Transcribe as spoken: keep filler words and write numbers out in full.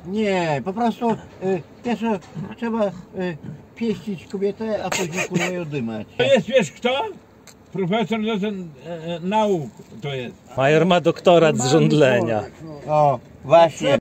Nie, po prostu y, pierwsze trzeba y, pieścić kobietę, a później kurwa ją dymać. To jest, wiesz kto? Profesor docent e, nauk to jest. Major ma doktorat z żądlenia. O, właśnie.